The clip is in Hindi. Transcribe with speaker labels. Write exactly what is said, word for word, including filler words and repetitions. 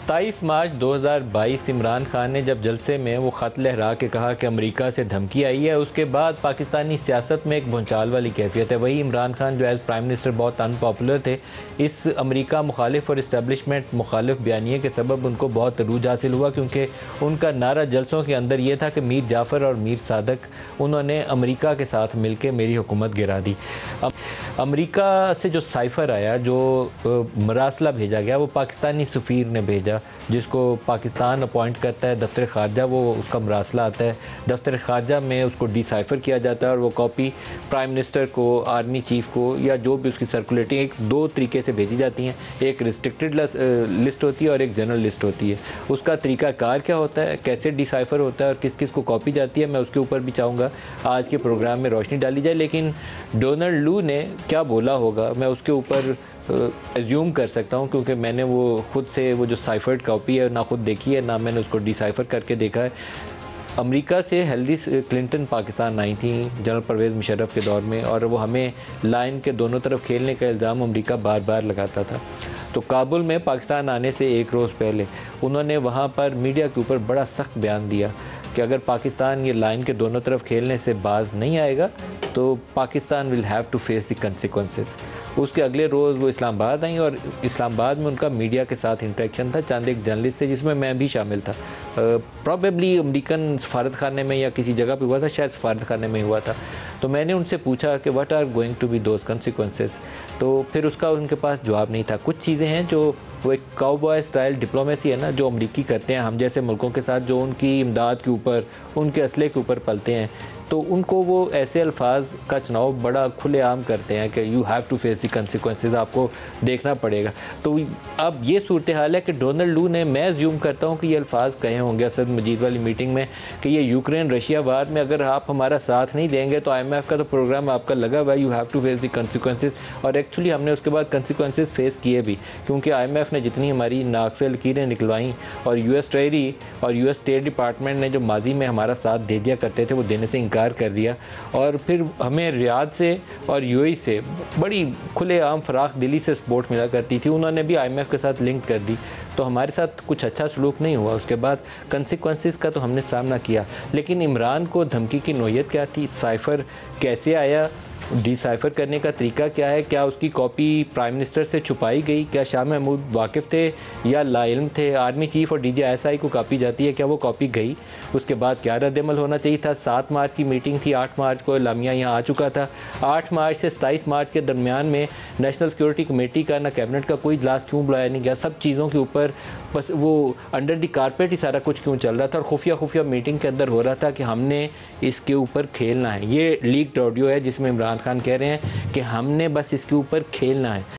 Speaker 1: सत्ताईस मार्च दो हज़ार बाईस इमरान खान ने जब जलसे में वो ख़त लहरा के कहा कि अमेरिका से धमकी आई है, उसके बाद पाकिस्तानी सियासत में एक भूचाल वाली कैफियत है। वही इमरान खान जो एज़ प्राइम मिनिस्टर बहुत अनपॉपुलर थे, इस अमेरिका मुखालिफ और इस्टेब्लिशमेंट मुखालिफ बयानिए के सबब उनको बहुत अरूज हासिल हुआ, क्योंकि उनका नारा जलसों के अंदर ये था कि मीर जाफ़र और मीर सादक उन्होंने अमेरिका के साथ मिल के मेरी हुकूमत गिरा दी। अमेरिका से जो साइफ़र आया, जो मरासला भेजा गया, वो पाकिस्तानी सफ़ीर ने भेजा, जिसको पाकिस्तान अपॉइंट करता है दफ्तर ख़ारजा, वो उसका मरासला आता है दफ्तर ख़ारजा में, उसको डिसाइफ़र किया जाता है और वो कॉपी प्राइम मिनिस्टर को, आर्मी चीफ़ को या जो भी उसकी सर्कुलेटिंग, एक दो तरीके से भेजी जाती हैं। एक रिस्ट्रिक्टेड लिस्ट होती है और एक जनरल लिस्ट होती है। उसका तरीक़ाकार क्या होता है, कैसे डिसाइफ़र होता है और किस किस को कॉपी जाती है, मैं उसके ऊपर भी चाहूँगा आज के प्रोग्राम में रोशनी डाली जाए। लेकिन डोनाल्ड लू ने क्या बोला होगा, मैं उसके ऊपर एज्यूम कर सकता हूँ, क्योंकि मैंने वो ख़ुद से वो जो साइफर्ड कॉपी है ना खुद देखी है, ना मैंने उसको डिसाइफर करके देखा है। अमेरिका से हिलरी क्लिंटन पाकिस्तान आई थी जनरल परवेज़ मुशर्रफ के दौर में, और वो हमें लाइन के दोनों तरफ खेलने का इल्ज़ाम अमेरिका बार बार लगाता था। तो काबुल में पाकिस्तान आने से एक रोज़ पहले उन्होंने वहाँ पर मीडिया के ऊपर बड़ा सख्त बयान दिया कि अगर पाकिस्तान ये लाइन के दोनों तरफ खेलने से बाज नहीं आएगा तो Pakistan will have to face the consequences. उसके अगले रोज़ वो इस्लामाबाद आई और इस्लामाबाद में उनका मीडिया के साथ इंटरेक्शन था। चंद एक जर्नलिस्ट थे जिसमें मैं भी शामिल था। प्रॉबेबली अमेरिकन सफारत खाने में या किसी जगह पे हुआ था, शायद सफारत खाने में हुआ था। तो मैंने उनसे पूछा कि what are going to be those consequences, तो फिर उसका उनके पास जवाब नहीं था। कुछ चीज़ें हैं जो वो एक काउबॉय स्टाइल डिप्लोमेसी है ना, जो अमरीकी करते हैं हम जैसे मुल्कों के साथ, जो उनकी इमदाद के ऊपर, उनके असले के ऊपर पलते हैं, तो उनको वो ऐसे अल्फाज का चुनाव बड़ा खुलेआम करते हैं कि you have to face the consequences, आपको देखना पड़ेगा। तो अब ये सूरत हाल है कि डोनाल्ड लू ने, मैं ज्यूम करता हूँ कि ये अल्फाज कहे होंगे असद मजीद वाली मीटिंग में कि ये यूक्रेन रशिया वार में अगर आप हमारा साथ नहीं देंगे तो आई एम एफ का तो प्रोग्राम आपका लगा हुआ है, you have to face the consequences. और एक्चुअली हमने उसके बाद कंसिक्वेंसेस फेस किए भी, क्योंकि आई एम एफ ने जितनी हमारी नाक से लकीरें निकलवाई और यू एस ट्रेजरी और यू एस स्टेट डिपार्टमेंट ने जो माजी में हमारा साथ दे दिया करते थे वो देने से इनकार कर दिया। और फिर हमें रियाद से और यूएई से बड़ी खुलेआम फराख दिली से सपोर्ट मिला करती थी, उन्होंने भी आईएमएफ के साथ लिंक कर दी। तो हमारे साथ कुछ अच्छा सलूक नहीं हुआ। उसके बाद कंसिक्वेंसेस का तो हमने सामना किया। लेकिन इमरान को धमकी की नोयत क्या थी, साइफ़र कैसे आया, डिसाइफ़र करने का तरीका क्या है, क्या उसकी कॉपी प्राइम मिनिस्टर से छुपाई गई, क्या शाह महमूद वाकिफ़ थे या लाइल्म थे, आर्मी चीफ़ और डीजीआईएसआई को कॉपी जाती है, क्या वो कॉपी गई, उसके बाद क्या रद्दमल होना चाहिए था। सात मार्च की मीटिंग थी, आठ मार्च को लामिया यहाँ आ चुका था। आठ मार्च से सताईस मार्च के दरमियान में नेशनल सिक्योरिटी कमेटी का ना कैबिनेट का कोई इजलास क्यों बुलाया नहीं गया, सब चीज़ों के ऊपर बस वो अंडर द कारपेट ही सारा कुछ क्यों चल रहा था, और खुफिया खुफिया मीटिंग के अंदर हो रहा था कि हमने इसके ऊपर खेलना है। ये लीक्ड ऑडियो है जिसमें इमरान खान कह रहे हैं कि हमने बस इसके ऊपर खेलना है।